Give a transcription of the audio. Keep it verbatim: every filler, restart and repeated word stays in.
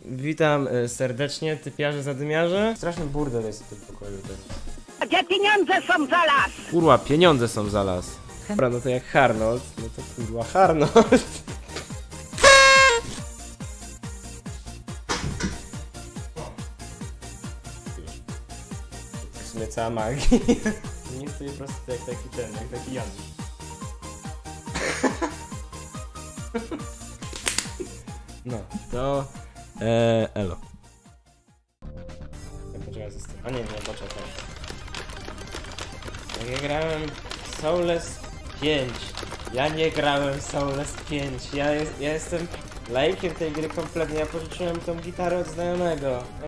Witam y, serdecznie, typiarze, zadymiarze. Straszny burdel jest w tym pokoju też. Gdzie pieniądze są za las? Kurwa, pieniądze są za las. Dobra, no to jak Harnold, no to kurwa Harnold. W sumie cała magia. Nie stoi po prostu jak taki ten, jak taki Jan. No, to... Eee, elo. Ja poczekaj, zostań. A nie, nie, poczekaj. Jak ja grałem w Soulless pięć. Ja nie grałem w Soulless pięć. Ja, jest, ja jestem laikiem tej gry kompletnie. Ja pożyczyłem tą gitarę od znajomego.